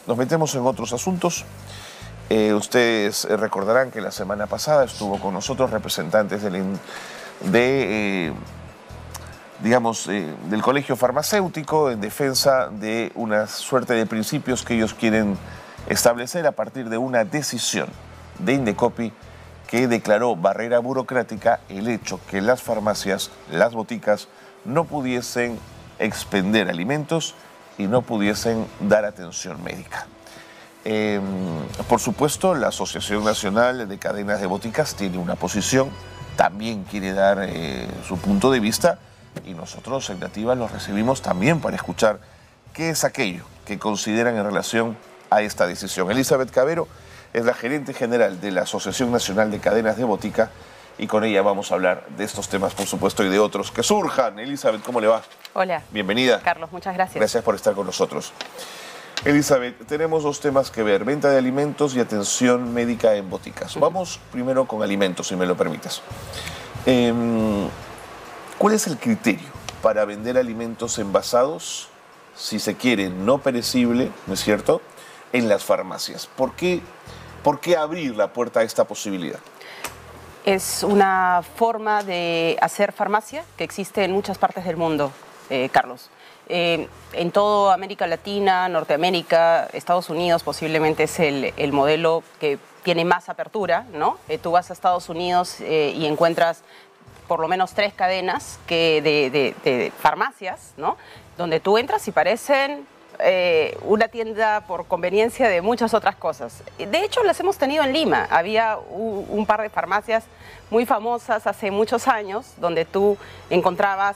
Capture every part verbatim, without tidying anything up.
nos metemos en otros asuntos. Eh, ustedes recordarán que la semana pasada estuvo con nosotros representantes del, de, eh, digamos, eh, del Colegio Farmacéutico en defensa de una suerte de principios que ellos quieren establecer a partir de una decisión de Indecopi que declaró barrera burocrática el hecho que las farmacias, las boticas, no pudiesen expender alimentos y no pudiesen dar atención médica. Eh, por supuesto, la Asociación Nacional de Cadenas de Boticas tiene una posición, también quiere dar eh, su punto de vista, y nosotros en Nativa los recibimos también para escuchar qué es aquello que consideran en relación a esta decisión. Elizabeth Cavero es la gerente general de la Asociación Nacional de Cadenas de Botica, y con ella vamos a hablar de estos temas, por supuesto, y de otros que surjan. Elizabeth, ¿cómo le va? Hola. Bienvenida. Carlos, muchas gracias. Gracias por estar con nosotros. Elizabeth, tenemos dos temas que ver, venta de alimentos y atención médica en boticas. Vamos primero con alimentos, si me lo permites. Eh, ¿Cuál es el criterio para vender alimentos envasados, si se quiere, no perecible, ¿no es cierto?, en las farmacias? ¿Por qué, por qué abrir la puerta a esta posibilidad? Es una forma de hacer farmacia que existe en muchas partes del mundo, eh, Carlos. Eh, en toda América Latina, Norteamérica, Estados Unidos posiblemente es el, el modelo que tiene más apertura, ¿no? Eh, tú vas a Estados Unidos eh, y encuentras por lo menos tres cadenas que de, de, de farmacias, ¿no?, donde tú entras y parecen eh, una tienda por conveniencia de muchas otras cosas. De hecho, las hemos tenido en Lima. Había un, un par de farmacias muy famosas hace muchos años donde tú encontrabas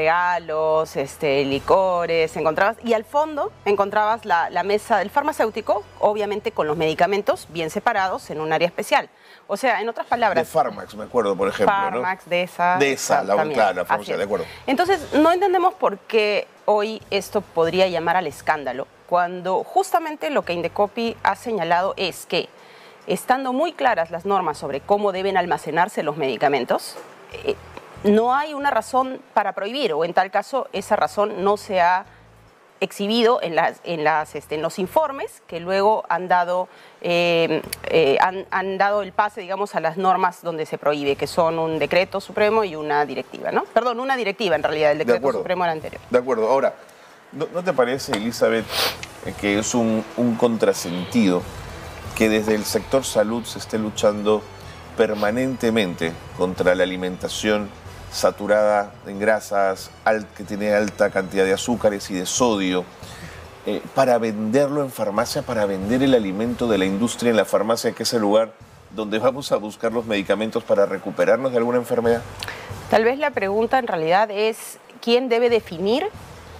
regalos, este, licores, encontrabas, y al fondo encontrabas la, la mesa del farmacéutico, obviamente con los medicamentos bien separados en un área especial. O sea, en otras palabras... De Pharmax, me acuerdo, por ejemplo, Pharmax, ¿no? de esa... De esa, la, claro, la farmacia, de acuerdo. Entonces, no entendemos por qué hoy esto podría llamar al escándalo, cuando justamente lo que Indecopi ha señalado es que, estando muy claras las normas sobre cómo deben almacenarse los medicamentos, eh, no hay una razón para prohibir, o en tal caso esa razón no se ha exhibido en, las, en, las, este, en los informes que luego han dado, eh, eh, han, han dado el pase, digamos, a las normas donde se prohíbe, que son un decreto supremo y una directiva, ¿no? Perdón, una directiva en realidad, el decreto de supremo era anterior. De acuerdo. Ahora, ¿no, no te parece, Elizabeth, que es un, un contrasentido que desde el sector salud se esté luchando permanentemente contra la alimentación saturada en grasas, que tiene alta cantidad de azúcares y de sodio, eh, para venderlo en farmacia, para vender el alimento de la industria en la farmacia, que es el lugar donde vamos a buscar los medicamentos para recuperarnos de alguna enfermedad? Tal vez la pregunta en realidad es quién debe definir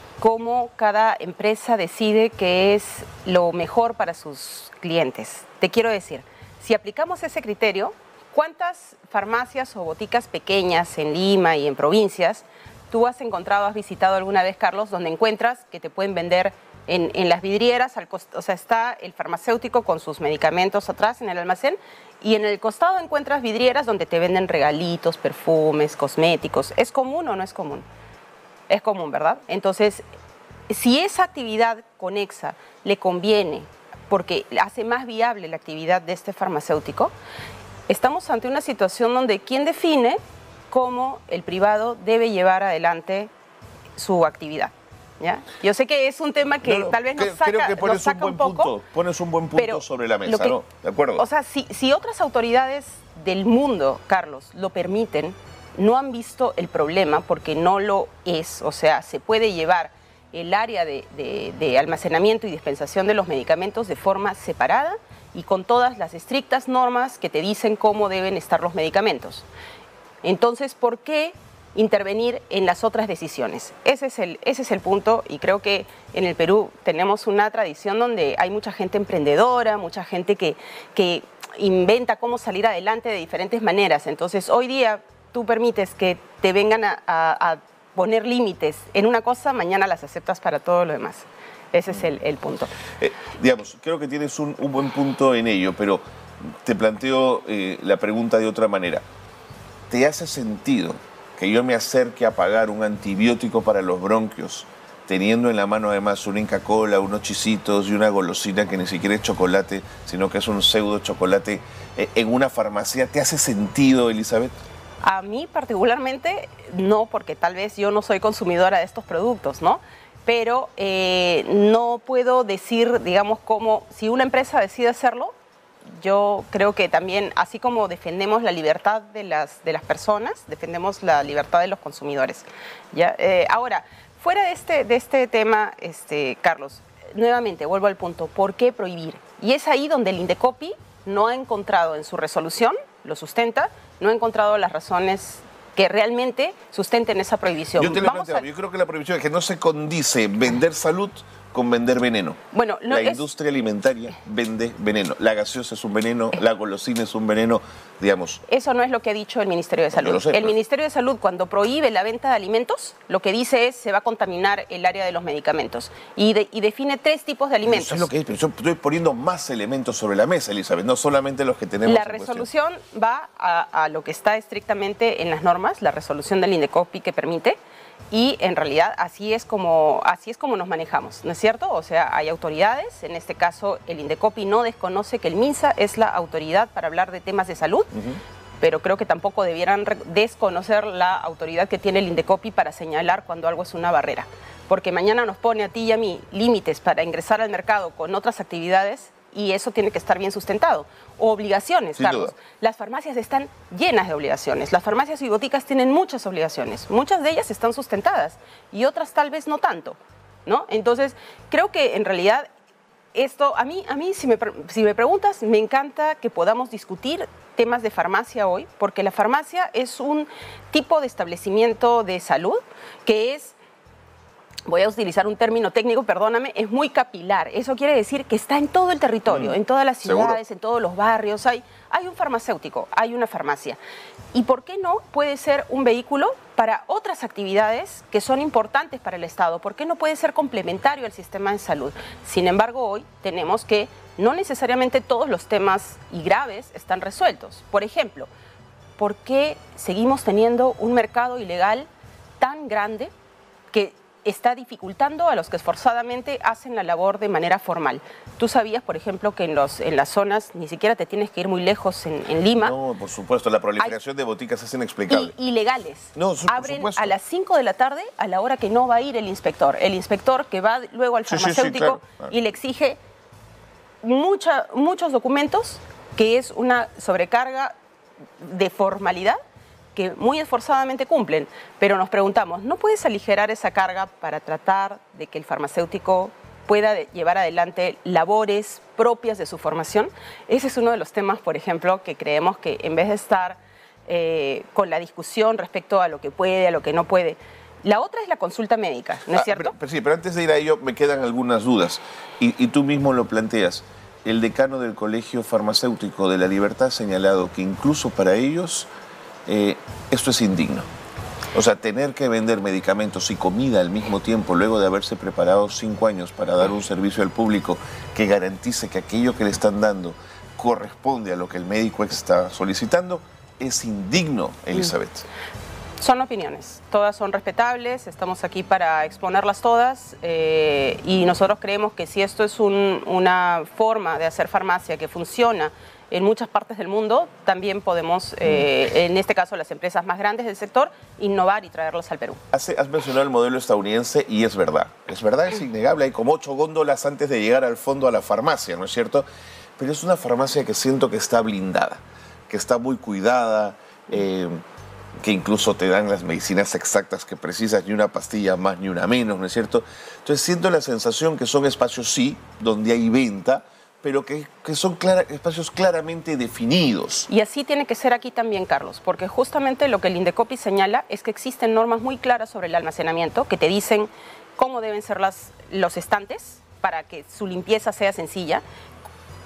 cómo cada empresa decide qué es lo mejor para sus clientes. Te quiero decir, si aplicamos ese criterio, ¿cuántas farmacias o boticas pequeñas en Lima y en provincias tú has encontrado, has visitado alguna vez, Carlos, donde encuentras que te pueden vender en, en las vidrieras, al cost- o sea, está el farmacéutico con sus medicamentos atrás en el almacén, y en el costado encuentras vidrieras donde te venden regalitos, perfumes, cosméticos? ¿Es común o no es común? Es común, ¿verdad? Entonces, si esa actividad conexa le conviene porque hace más viable la actividad de este farmacéutico, estamos ante una situación donde ¿quién define cómo el privado debe llevar adelante su actividad? ¿Ya? Yo sé que es un tema que no, no, tal vez nos creo, saca, creo que pones nos saca un, buen un poco. Punto, pones un buen punto pero sobre la mesa, que, ¿no? ¿De acuerdo? O sea, si, si otras autoridades del mundo, Carlos, lo permiten, no han visto el problema porque no lo es. O sea, se puede llevar el área de, de, de almacenamiento y dispensación de los medicamentos de forma separada y con todas las estrictas normas que te dicen cómo deben estar los medicamentos. Entonces, ¿por qué intervenir en las otras decisiones? Ese es el, ese es el punto, y creo que en el Perú tenemos una tradición donde hay mucha gente emprendedora, mucha gente que, que inventa cómo salir adelante de diferentes maneras. Entonces, hoy día tú permites que te vengan a, a, a poner límites en una cosa, mañana las aceptas para todo lo demás. Ese es el, el punto. Eh, digamos, creo que tienes un, un buen punto en ello, pero te planteo eh, la pregunta de otra manera. ¿Te hace sentido que yo me acerque a pagar un antibiótico para los bronquios teniendo en la mano además una Inca Kola, unos chisitos y una golosina que ni siquiera es chocolate, sino que es un pseudo chocolate, eh, en una farmacia, ¿te hace sentido, Elizabeth? A mí particularmente no, porque tal vez yo no soy consumidora de estos productos, ¿no? Pero eh, no puedo decir, digamos, cómo, si una empresa decide hacerlo, yo creo que también, así como defendemos la libertad de las, de las personas, defendemos la libertad de los consumidores. ¿Ya? Eh, ahora, fuera de este, de este tema, este, Carlos, nuevamente vuelvo al punto, ¿por qué prohibir? Y es ahí donde el Indecopi no ha encontrado en su resolución, lo sustenta, no ha encontrado las razones que realmente sustenten esa prohibición. Yo te lo planteo, a... yo creo que la prohibición es que no se condice vender salud con vender veneno. Bueno, no, la es... industria alimentaria vende veneno. La gaseosa es un veneno, la golosina es un veneno, digamos. Eso no es lo que ha dicho el Ministerio de Salud. Yo lo sé, el pero... Ministerio de Salud, cuando prohíbe la venta de alimentos, lo que dice es se va a contaminar el área de los medicamentos. Y, de, y define tres tipos de alimentos. Eso es lo que es, pero yo estoy poniendo más elementos sobre la mesa, Elizabeth, no solamente los que tenemos. La resolución cuestión. va a, a lo que está estrictamente en las normas, la resolución del Indecopi que permite. Y en realidad así es como así es como nos manejamos, ¿no es cierto? O sea, hay autoridades, en este caso el Indecopi no desconoce que el MINSA es la autoridad para hablar de temas de salud, uh-huh. pero creo que tampoco debieran desconocer la autoridad que tiene el Indecopi para señalar cuando algo es una barrera. Porque mañana nos pone a ti y a mí límites para ingresar al mercado con otras actividades y eso tiene que estar bien sustentado. O obligaciones, Sin Carlos. duda. Las farmacias están llenas de obligaciones. Las farmacias y boticas tienen muchas obligaciones. Muchas de ellas están sustentadas y otras tal vez no tanto, ¿no? Entonces, creo que en realidad esto, a mí, a mí si, me, si me preguntas, me encanta que podamos discutir temas de farmacia hoy, porque la farmacia es un tipo de establecimiento de salud que es... voy a utilizar un término técnico, perdóname, es muy capilar. Eso quiere decir que está en todo el territorio, mm, en todas las ciudades, ¿seguro? En todos los barrios. Hay, hay un farmacéutico, hay una farmacia. ¿Y por qué no puede ser un vehículo para otras actividades que son importantes para el Estado? ¿Por qué no puede ser complementario al sistema de salud? Sin embargo, hoy tenemos que no necesariamente todos los temas y graves están resueltos. Por ejemplo, ¿por qué seguimos teniendo un mercado ilegal tan grande que está dificultando a los que esforzadamente hacen la labor de manera formal? Tú sabías, por ejemplo, que en, los, en las zonas ni siquiera te tienes que ir muy lejos en, en Lima. No, por supuesto, la proliferación hay, de boticas es inexplicable. Y, ilegales. No, su, Abren por a las cinco de la tarde a la hora que no va a ir el inspector. El inspector que va luego al farmacéutico sí, sí, sí, claro, claro. y le exige mucha, muchos documentos, que es una sobrecarga de formalidad que muy esforzadamente cumplen, pero nos preguntamos, ¿no puedes aligerar esa carga para tratar de que el farmacéutico pueda llevar adelante labores propias de su formación? Ese es uno de los temas, por ejemplo, que creemos que en vez de estar eh, con la discusión respecto a lo que puede, a lo que no puede, la otra es la consulta médica, ¿no es ah, cierto? Pero, pero sí, pero antes de ir a ello me quedan algunas dudas, y, y tú mismo lo planteas. El decano del Colegio Farmacéutico de La Libertad ha señalado que incluso para ellos Eh, esto es indigno. O sea, tener que vender medicamentos y comida al mismo tiempo, luego de haberse preparado cinco años para dar un servicio al público que garantice que aquello que le están dando corresponde a lo que el médico está solicitando, es indigno, Elizabeth. Son opiniones, todas son respetables, estamos aquí para exponerlas todas eh, y nosotros creemos que si esto es un, una forma de hacer farmacia que funciona en muchas partes del mundo, también podemos, eh, en este caso las empresas más grandes del sector, innovar y traerlos al Perú. Has, has mencionado el modelo estadounidense y es verdad. Es verdad, es innegable. Hay como ocho góndolas antes de llegar al fondo a la farmacia, ¿no es cierto? Pero es una farmacia que siento que está blindada, que está muy cuidada, eh, que incluso te dan las medicinas exactas que precisas, ni una pastilla más ni una menos, ¿no es cierto? Entonces siento la sensación que son espacios, sí, donde hay venta, pero que, que son clara, espacios claramente definidos. Y así tiene que ser aquí también, Carlos, porque justamente lo que el Indecopi señala es que existen normas muy claras sobre el almacenamiento que te dicen cómo deben ser las, los estantes para que su limpieza sea sencilla,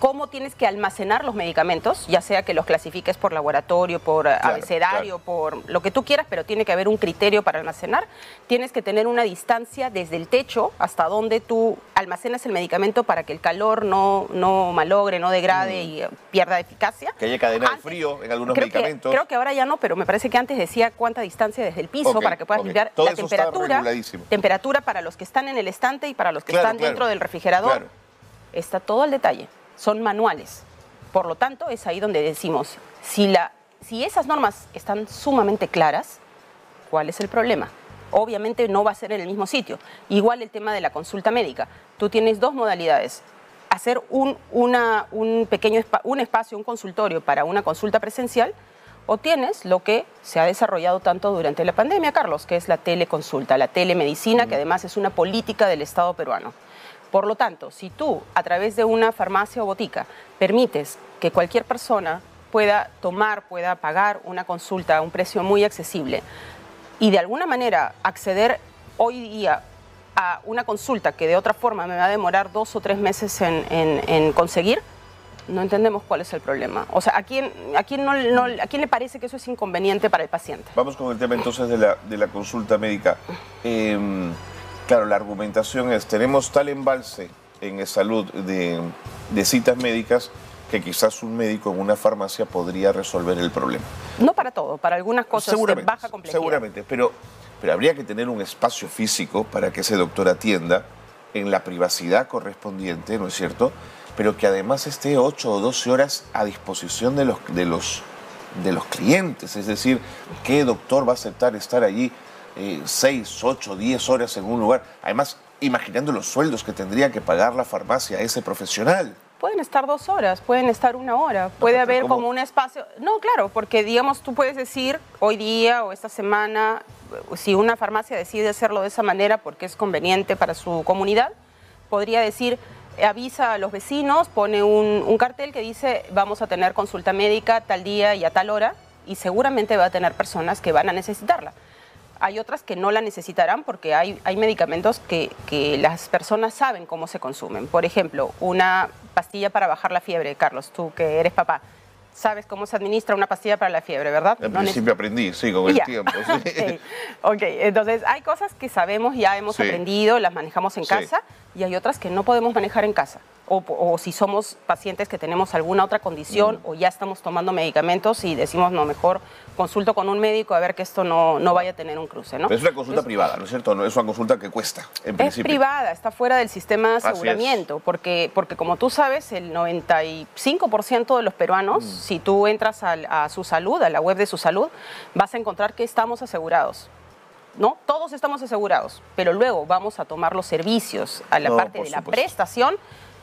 cómo tienes que almacenar los medicamentos, ya sea que los clasifiques por laboratorio, por claro, abecedario, claro. por lo que tú quieras, pero tiene que haber un criterio para almacenar. Tienes que tener una distancia desde el techo hasta donde tú almacenas el medicamento para que el calor no, no malogre, no degrade mm. y pierda eficacia. Que haya cadena antes, de frío en algunos creo medicamentos. Que, creo que ahora ya no, pero me parece que antes decía cuánta distancia desde el piso okay, para que puedas okay. limpiar Todo la eso temperatura. Temperatura para los que están en el estante y para los que claro, están claro, dentro del refrigerador. Claro. Está todo al detalle. Son manuales. Por lo tanto, es ahí donde decimos, si, la, si esas normas están sumamente claras, ¿cuál es el problema? Obviamente no va a ser en el mismo sitio. Igual el tema de la consulta médica. Tú tienes dos modalidades. Hacer un, una, un pequeño espa un espacio, un consultorio para una consulta presencial, o tienes lo que se ha desarrollado tanto durante la pandemia, Carlos, que es la teleconsulta, la telemedicina, mm. que además es una política del Estado peruano. Por lo tanto, si tú, a través de una farmacia o botica, permites que cualquier persona pueda tomar, pueda pagar una consulta a un precio muy accesible y de alguna manera acceder hoy día a una consulta que de otra forma me va a demorar dos o tres meses en, en, en conseguir, no entendemos cuál es el problema. O sea, ¿a quién, a quién, no, no, ¿a quién le parece que eso es inconveniente para el paciente? Vamos con el tema entonces de la, de la consulta médica. Eh, Claro, la argumentación es, tenemos tal embalse en salud de, de citas médicas que quizás un médico en una farmacia podría resolver el problema. No para todo, para algunas cosas de baja complejidad. Seguramente, pero, pero habría que tener un espacio físico para que ese doctor atienda en la privacidad correspondiente, ¿no es cierto? Pero que además esté ocho o doce horas a disposición de los, de los, de los clientes. Es decir, ¿qué doctor va a aceptar estar allí Eh, seis, ocho, diez horas en un lugar? Además, imaginando los sueldos que tendría que pagar la farmacia a ese profesional. Pueden estar dos horas, pueden estar una hora, puede no, haber ¿cómo? Como un espacio... No, claro, porque digamos tú puedes decir hoy día o esta semana, si una farmacia decide hacerlo de esa manera porque es conveniente para su comunidad, podría decir, avisa a los vecinos, pone un, un cartel que dice vamos a tener consulta médica tal día y a tal hora, y seguramente va a tener personas que van a necesitarla. Hay otras que no la necesitarán porque hay, hay medicamentos que, que las personas saben cómo se consumen. Por ejemplo, una pastilla para bajar la fiebre, Carlos, tú que eres papá, sabes cómo se administra una pastilla para la fiebre, ¿verdad? En no principio aprendí, sí, con el ya. tiempo. Sí. Okay. ok, entonces hay cosas que sabemos, ya hemos sí. aprendido, las manejamos en sí. casa, y hay otras que no podemos manejar en casa. O, o si somos pacientes que tenemos alguna otra condición mm. o ya estamos tomando medicamentos y decimos, no, mejor consulto con un médico a ver que esto no, no vaya a tener un cruce, ¿no? Pero es una consulta es, privada, ¿no es cierto? No es una consulta que cuesta, en principio. Es privada, está fuera del sistema de aseguramiento, porque, porque como tú sabes, el noventa y cinco por ciento de los peruanos, mm. si tú entras a, a su salud, a la web de su salud, vas a encontrar que estamos asegurados. ¿No? Todos estamos asegurados, pero luego vamos a tomar los servicios a la no, parte de la supuesto. prestación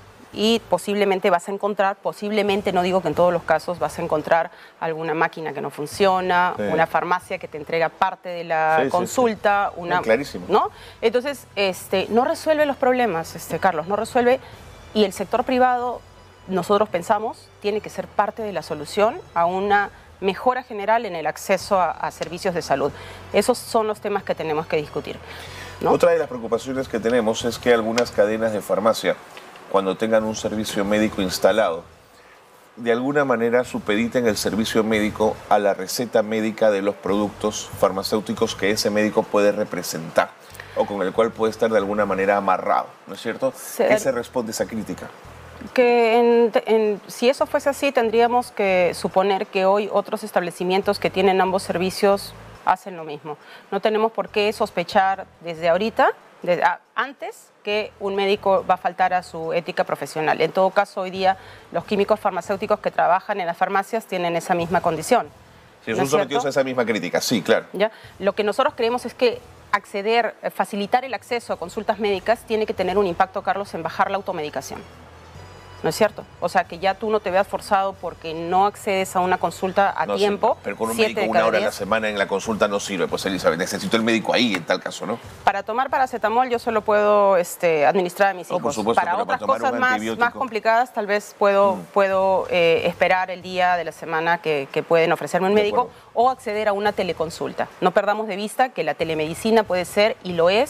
y posiblemente vas a encontrar, posiblemente, no digo que en todos los casos, vas a encontrar alguna máquina que no funciona, sí. una farmacia que te entrega parte de la sí, consulta, sí, sí. una... Clarísimo. ¿No? Entonces, este, no resuelve los problemas, este, Carlos, no resuelve, y el sector privado, nosotros pensamos, tiene que ser parte de la solución a una mejora general en el acceso a, a servicios de salud. Esos son los temas que tenemos que discutir, ¿no? Otra de las preocupaciones que tenemos es que algunas cadenas de farmacia, cuando tengan un servicio médico instalado, de alguna manera supediten el servicio médico a la receta médica de los productos farmacéuticos que ese médico puede representar o con el cual puede estar de alguna manera amarrado, ¿no es cierto? Sí. ¿Qué se responde a esa crítica? Que en, en, si eso fuese así, tendríamos que suponer que hoy otros establecimientos que tienen ambos servicios hacen lo mismo. No tenemos por qué sospechar desde ahorita, desde, a, antes, que un médico va a faltar a su ética profesional. En todo caso, hoy día los químicos farmacéuticos que trabajan en las farmacias tienen esa misma condición. Sí, son sometidos a esa misma crítica, sí, claro. ¿Ya? Lo que nosotros creemos es que acceder, facilitar el acceso a consultas médicas tiene que tener un impacto, Carlos, en bajar la automedicación. ¿No es cierto? O sea, que ya tú no te veas forzado porque no accedes a una consulta a no, tiempo. Sí, pero con un médico una hora a la semana en la consulta no sirve, pues Elizabeth, necesito el médico ahí en tal caso, ¿no? Para tomar paracetamol yo solo puedo este, administrar a mis hijos. No, por supuesto, para otras para cosas más, más complicadas tal vez puedo, mm. puedo eh, esperar el día de la semana que, que pueden ofrecerme un médico o acceder a una teleconsulta. No perdamos de vista que la telemedicina puede ser y lo es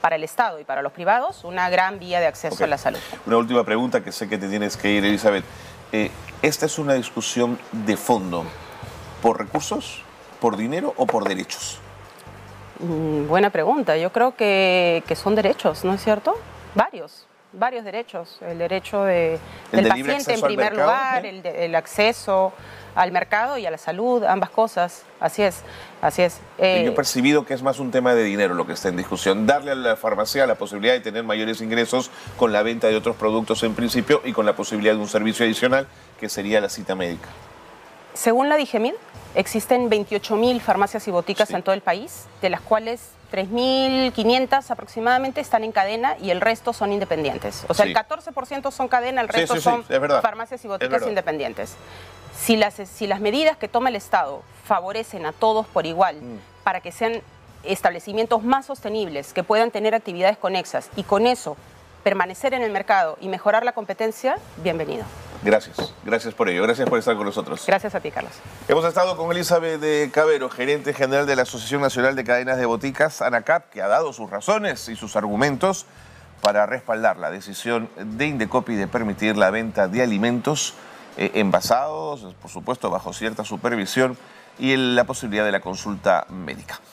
para el Estado y para los privados, una gran vía de acceso Okay. a la salud. Una última pregunta que sé que te tienes que ir, Elizabeth. Eh, ¿Esta es una discusión de fondo por recursos, por dinero o por derechos? Mm, buena pregunta. Yo creo que, que son derechos, ¿no es cierto? Varios, varios derechos. El derecho de, ¿El del de libre paciente en acceso al primer mercado? lugar, ¿Eh? el, de- el acceso al mercado y a la salud, ambas cosas. Así es, así es. Eh, Yo he percibido que es más un tema de dinero lo que está en discusión. Darle a la farmacia la posibilidad de tener mayores ingresos con la venta de otros productos en principio y con la posibilidad de un servicio adicional que sería la cita médica. Según la DIGEMID, existen veintiocho mil farmacias y boticas Sí. en todo el país, de las cuales tres mil quinientas aproximadamente están en cadena y el resto son independientes. O sea, Sí. el catorce por ciento son cadena, el Sí, resto sí, sí, son es verdad. farmacias y Es boticas verdad. independientes. Si las, si las medidas que toma el Estado favorecen a todos por igual Mm. para que sean establecimientos más sostenibles, que puedan tener actividades conexas y con eso permanecer en el mercado y mejorar la competencia, bienvenido. Gracias, gracias por ello, gracias por estar con nosotros. Gracias a ti, Carlos. Hemos estado con Elizabeth de Cabero, gerente general de la Asociación Nacional de Cadenas de Boticas, ANACAP, que ha dado sus razones y sus argumentos para respaldar la decisión de Indecopi de permitir la venta de alimentos eh, envasados, por supuesto bajo cierta supervisión, y el- la posibilidad de la consulta médica.